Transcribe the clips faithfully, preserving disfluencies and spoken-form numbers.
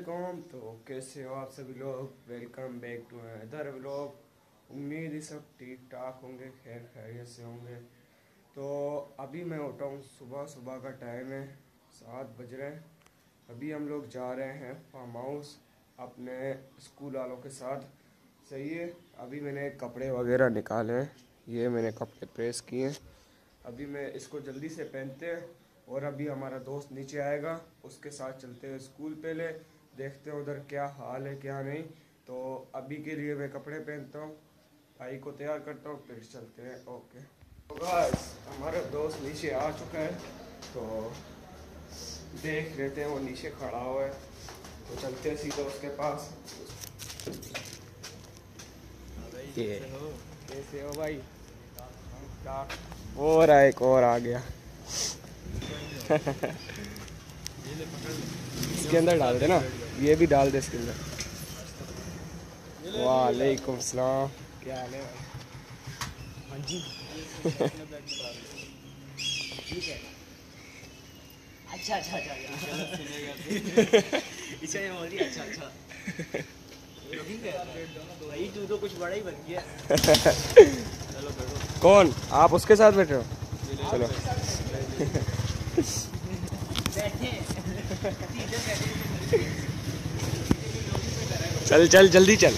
वालेकुम। तो कैसे हो आप सभी लोग? Welcome back to other vlog. उम्मीद ही सब ठीक ठाक होंगे, खैर खैरियत से होंगे। तो अभी मैं उठा हूँ, सुबह सुबह का टाइम है, सात बज रहे हैं। अभी हम लोग जा रहे हैं फार्म हाउस अपने स्कूल वालों के साथ। सही है। अभी मैंने कपड़े वगैरह निकाले हैं, ये मैंने कपड़े प्रेस किए। अभी मैं इसको जल्दी से पहनते हैं और अभी हमारा दोस्त नीचे आएगा, उसके साथ चलते हैं स्कूल। पहले देखते हैं उधर क्या हाल है क्या नहीं। तो अभी के लिए मैं कपड़े पहनता हूँ, भाई को तैयार करता हूँ, फिर चलते हैं। ओके तो गाइस, हमारा दोस्त नीचे आ चुका है, तो देख लेते हैं, वो नीचे खड़ा हुआ है, तो चलते हैं सीधा उसके पास। ये कैसे हो भाई? और एक और आ गया। इसके अंदर डाल दे ना, ये भी डाल दे इसके अंदर। वालेकुम सलाम, क्या हाल है भाई? हाँ जी। ठीक है। अच्छा अच्छा अच्छा अच्छा ये बोल रही अच्छा अच्छा भाई, तू तो कुछ बड़ा ही बन गया। कौन? आप उसके साथ बैठे हो? चलो चल चल जल्दी चल।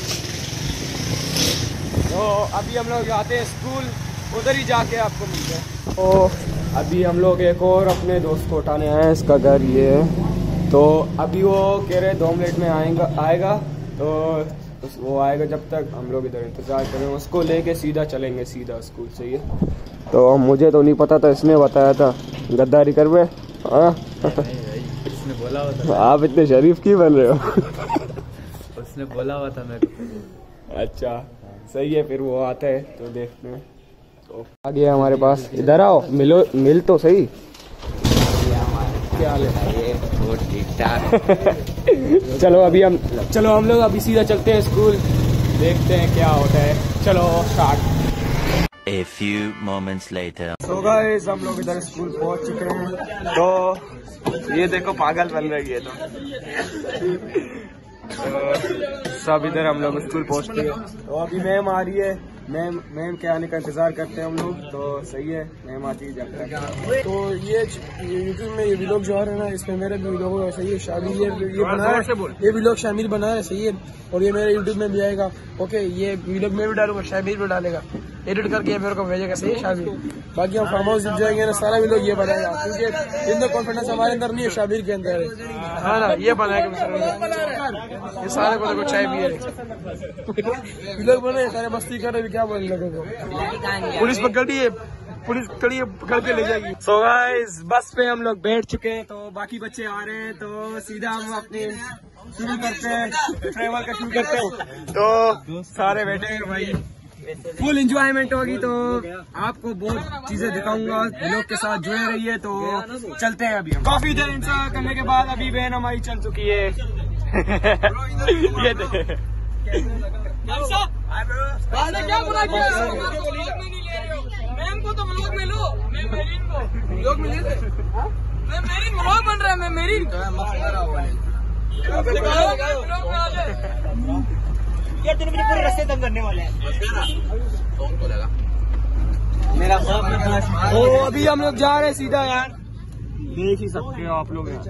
तो अभी हम लोग जाते हैं स्कूल, उधर ही जाके आपको मिलते हैं। तो अभी हम लोग एक और अपने दोस्त को उठाने आए हैं, इसका घर ये है। तो अभी वो कह रहे दो मिनट में आएगा आएगा तो वो आएगा, जब तक हम लोग इधर इंतज़ार करें, उसको लेके सीधा चलेंगे सीधा स्कूल से। ये तो मुझे तो नहीं पता था, इसने बताया था। गद्दारी कर वे? हाँ उसने बोला हुआ था। आप इतने शरीफ क्यों बन रहे हो? उसने बोला हुआ था मेरे को। अच्छा सही है, फिर वो आता है तो देखते हैं। तो आ गया हमारे पास, इधर आओ, मिलो, मिल तो सही। क्या हाल है? बहुत ठीक ठाक। चलो अभी हम चलो हम लोग अभी सीधा चलते हैं स्कूल, देखते हैं क्या होता है। चलो start. A few moments later. तो गाइस, हम लोग इधर स्कूल पहुंच चुके हैं। तो ये देखो पागल बन रही है। तो तो सब इधर हम लोग स्कूल पहुंचते हैं। तो अभी मैम आ रही है, मैम मैम के आने का इंतजार करते हैं हम लोग। तो सही है, मैम आती है जब तक। तो ये यूट्यूब में ये व्लॉग जो आ रहा है ना, इसमें मेरे भी व्लॉग है। सही है, शामिल ये ये बना है, ये व्लॉग शामिल बना है। सही है, और ये मेरे यूट्यूब में भी आएगा। ओके, ये व्लॉग मैं भी डालूंगा, शामिल भी डालेगा, एडिट करके मेरे को भेजेगा। सही है शामिल। बाकी हम फार्म हाउस जाएंगे ना, सारा व्लॉग ये बनाएगा, क्योंकि इनका कॉन्फिडेंस हमारे अंदर नहीं है, शामिल के अंदर है। हाँ ना, ये बनाएगा। ये सारे को देखो चाय पिए व्लॉग बने, सारे मस्ती कर रहे, क्या बोले लोगों को। पुलिस पकड़ी है, पुलिस खड़ी है, पकड़ के ले जाएगी। सो गाइस, बस पे हम लोग बैठ चुके हैं, तो बाकी बच्चे आ रहे हैं, तो सीधा हम अपने शुरू करते हैं, ट्रेवल का शुरू करते हैं। तो सारे बैठे हैं भाई, फुल एंजॉयमेंट होगी। तो आपको बहुत चीजें दिखाऊंगा, लोग के साथ जुड़े रहिए। तो चलते हैं अभी। काफी देर इंतजार करने के बाद अभी वैन हमारी चल चुकी है। ये देख, क्या बुरा किया? मैम को तो व्लॉग में लो, मैं मेरीन को व्लॉग में ले ले। मैं मेरीन व्लॉग बन रहा है, मैं मेरीन यार, तूने मुझे पूरे रास्ते तंग करने वाले हैं। मेरा तो अभी हम लोग जा रहे हैं सीधा यार, देख ही सकते हो आप लोग।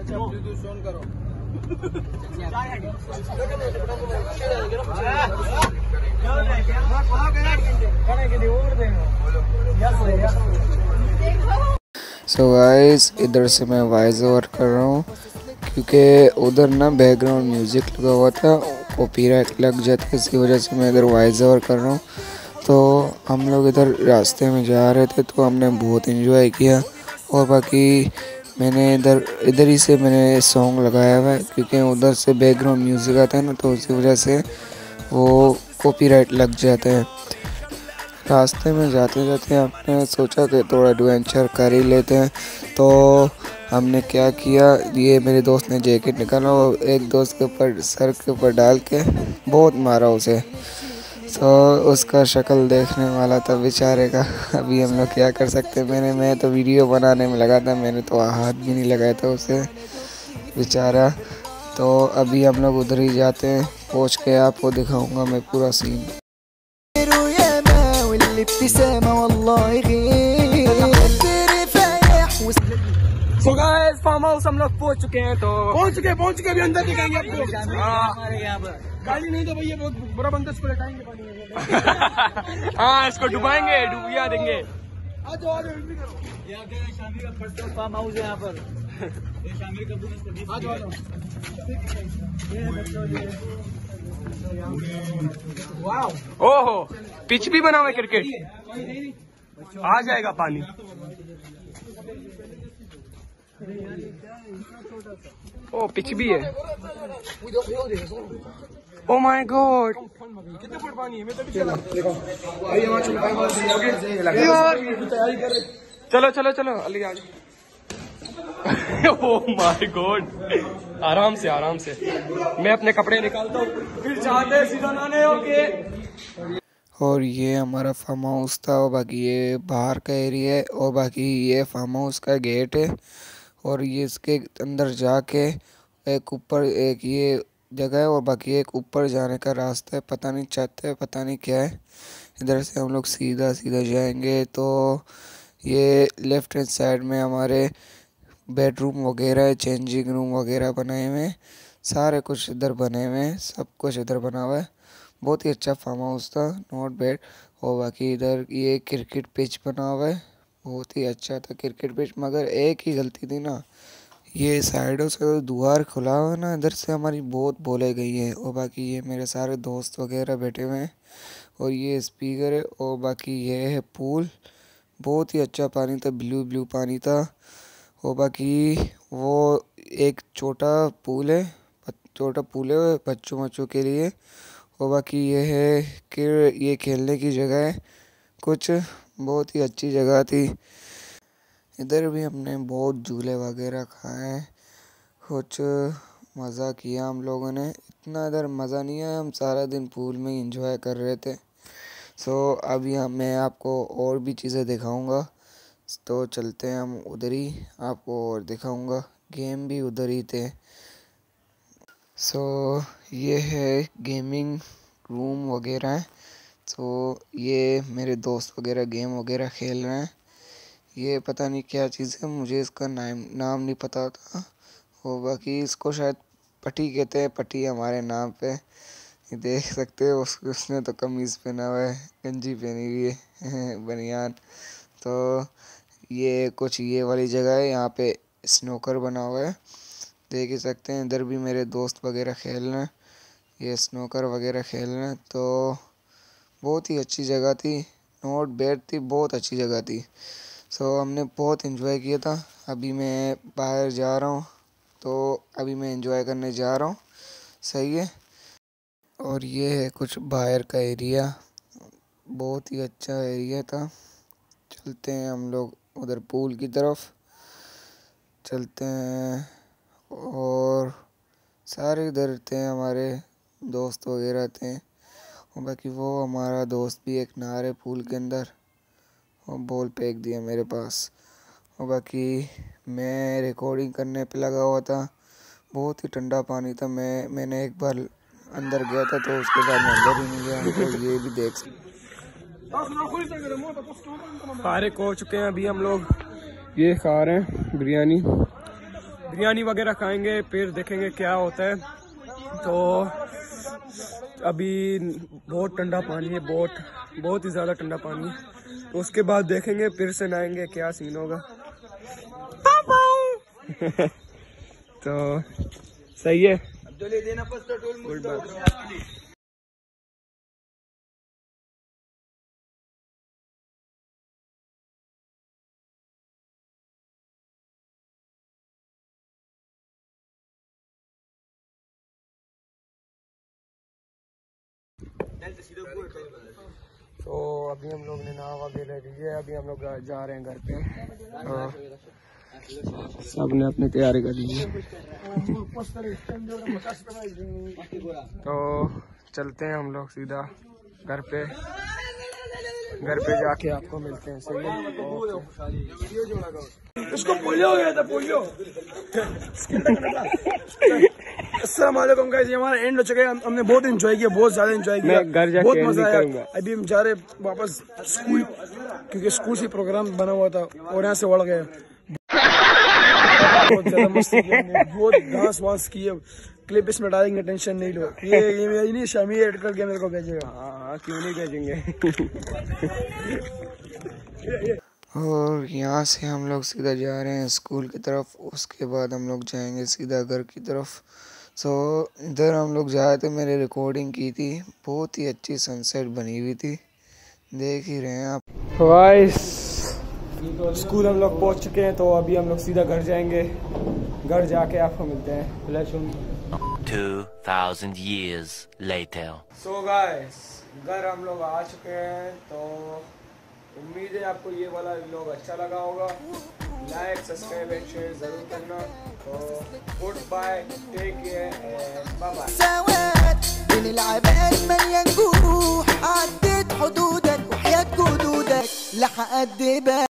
सो गाइस, इधर से मैं वॉइस ओवर कर रहा हूँ, क्योंकि उधर ना बैकग्राउंड म्यूजिक लगा हुआ था, कॉपीराइट लग जाता है, इसकी वजह से मैं इधर वॉइस ओवर कर रहा हूँ। तो हम लोग इधर रास्ते में जा रहे थे, तो हमने बहुत एंजॉय किया। और बाकी मैंने इधर इधर ही से मैंने सॉन्ग लगाया हुआ है, क्योंकि उधर से बैकग्राउंड म्यूज़िक आता है ना, तो उसी वजह से वो कॉपीराइट लग जाता है। रास्ते में जाते जाते हमने सोचा कि थोड़ा एडवेंचर कर ही लेते हैं। तो हमने क्या किया, ये मेरे दोस्त ने जैकेट निकाला और एक दोस्त के ऊपर सर के ऊपर डाल के बहुत मारा उसे। तो उसका शक्ल देखने वाला था बेचारे का। अभी हम लोग क्या कर सकते, मैंने मैं तो वीडियो बनाने में लगा था, मैंने तो हाथ भी नहीं लगाया था उसे बेचारा। तो अभी हम लोग उधर ही जाते हैं, पहुँच के आपको दिखाऊंगा मैं पूरा scene. So guys, farm house हम लोग पहुंच चुके हैं, तो पहुंच चुके पहुंच चुके अभी अंदर दिखाएंगे आपको। गाड़ी नहीं तो भैया बहुत बुरा बंदा, इसको लटाएंगे पानी में। हाँ, इसको डुबाएंगे, डुबिया देंगे। आ जाओ आ जाओ, फार्म हाउस है यहाँ पर। आ जाओ आ जाओ। ओहो, पिच भी बना हुआ है क्रिकेट, आ जाएगा पानी। ओ पिच भी है। ओ माय गॉड, कितने फुट पानी है? मैं तो चला चलो चलो चलो अली आ जाओ। ओ माय गॉड, आराम से आराम से। मैं अपने कपड़े निकालता हूँ, फिर चाहते सीधा नाने होके। और ये हमारा फार्म हाउस था, और बाकी ये बाहर का एरिया है, और बाकी ये फार्म हाउस का गेट है, और ये इसके अंदर जाके एक ऊपर एक ये जगह है, और बाकी एक ऊपर जाने का रास्ता है, पता नहीं छत है पता नहीं क्या है। इधर से हम लोग सीधा सीधा जाएंगे तो ये लेफ्ट हैंड साइड में हमारे बेडरूम वगैरह है, चेंजिंग रूम वगैरह बनाए हुए हैं, सारे कुछ इधर बने हुए हैं, सब कुछ इधर बना हुआ है। बहुत ही अच्छा फार्म हाउस था, नॉट बैड। और बाकी इधर ये क्रिकेट पिच बना हुआ है, बहुत ही अच्छा था क्रिकेट पिच, मगर एक ही गलती थी ना, ये साइडों से द्वार खुला हुआ ना, इधर से हमारी बहुत बोले गई है। और बाकी ये मेरे सारे दोस्त वगैरह बैठे हुए हैं, और ये स्पीकर है, और बाकी ये है पूल, बहुत ही अच्छा पानी था, ब्लू ब्लू पानी था। और बाकी वो एक छोटा पूल है, छोटा पूल है बच्चों बच्चों के लिए। और बाकी ये है कि ये खेलने की जगह है, कुछ बहुत ही अच्छी जगह थी। इधर भी हमने बहुत झूले वगैरह खाए, कुछ मज़ा किया हम लोगों ने। इतना इधर मज़ा नहीं आया, हम सारा दिन पूल में ही एंजॉय कर रहे थे। सो अभी हम मैं आपको और भी चीज़ें दिखाऊंगा, तो चलते हैं हम उधर ही, आपको और दिखाऊंगा। गेम भी उधर ही थे। सो ये है गेमिंग रूम वगैरह है, तो ये मेरे दोस्त वगैरह गेम वगैरह खेल रहे हैं। ये पता नहीं क्या चीज़ है, मुझे इसका नाम नाम नहीं पता था। और बाकी इसको शायद पट्टी कहते हैं, पट्टी हमारे नाम पे। ये देख सकते हो, उस, उसने तो कमीज़ पहना हुआ है, गंजी पहनी हुई है, बनियान। तो ये कुछ ये वाली जगह है, यहाँ पे स्नूकर बना हुआ है, देख ही सकते हैं। इधर भी मेरे दोस्त वगैरह खेल रहे हैं, ये स्नूकर वगैरह खेल रहे हैं। तो बहुत ही अच्छी जगह थी, नॉट बैड थी, बहुत अच्छी जगह थी। सो so, हमने बहुत एंजॉय किया था। अभी मैं बाहर जा रहा हूँ, तो अभी मैं एंजॉय करने जा रहा हूँ, सही है। और ये है कुछ बाहर का एरिया, बहुत ही अच्छा एरिया था। चलते हैं हम लोग उधर पूल की तरफ चलते हैं, और सारे इधर थे, हमारे दोस्त वगैरह थे। और बाकी वो हमारा दोस्त भी एक नहा रहे पूल के अंदर, और बॉल फेंक दिया मेरे पास। और बाकी मैं रिकॉर्डिंग करने पे लगा हुआ था, बहुत ही ठंडा पानी था। मैं मैंने एक बार अंदर गया था, तो उसके बाद मैं अंदर ही नहीं गया। तो ये भी देख सारे खो चुके हैं। अभी हम लोग ये खा रहे हैं बिरयानी, बिरयानी वगैरह खाएंगे, फिर देखेंगे क्या होता है। तो अभी बहुत ठंडा पानी है, बहुत बहुत ही ज़्यादा ठंडा पानी है। तो उसके बाद देखेंगे, फिर से नहाएंगे, क्या सीन होगा। तो सही है, गुड बात। तो अभी हम लोग ने नहा वगैरह ली है, अभी हम लोग जा रहे हैं घर पे। सब ने अपनी तैयारी कर ली है, तो चलते हैं हम लोग सीधा घर पे। घर पे जाके आपको मिलते हैं, सही है। इसको पोलियो हो गया था, पोलियो। अस्सलाम वालेकुम गाइस, ये हमारा एंड हो चुका है। हम, हमने बहुत एंजॉय किया, बहुत ज्यादा एंजॉय किया, घर जाके बहुत end मजा भी आया। करूंगा। अभी हम जा रहे वापस स्कूल, क्योंकि स्कूल से प्रोग्राम बना हुआ था और यहाँ से वड़ गए। बहुत ज्यादा मस्ती की हमने, बहुत डांस वांस किए। क्लिप इसमें डालेंगे, टेंशन नहीं लो। ये ये मेरी नहीं, शामी एड करके मेरे को भेजेगा। हाँ हाँ, क्यों नहीं भेजेंगे। और यहाँ से हम लोग सीधा जा रहे हैं स्कूल की तरफ। उसके बाद हम लोग जाएंगे सीधा घर की तरफ। सो इधर हम लोग जाए तो मैंने रिकॉर्डिंग की थी, बहुत ही अच्छी सनसेट बनी हुई थी, देख ही रहे हैं आप। गाइस स्कूल हम लोग पहुंच चुके हैं, तो अभी हम लोग सीधा घर जाएंगे। घर जाके आपको मिलते हैं Two thousand years later. So guys घर हम लोग आ चुके हैं, तो उम्मीद है आपको ये वाला व्लॉग अच्छा लगा होगा। लाइक सब्सक्राइब एंड शेयर जरूर करना। तो good bye, take care and bye bye. سواد بين العباد مليان جروح، عديت حدودك وحياة جدودك لحد بقى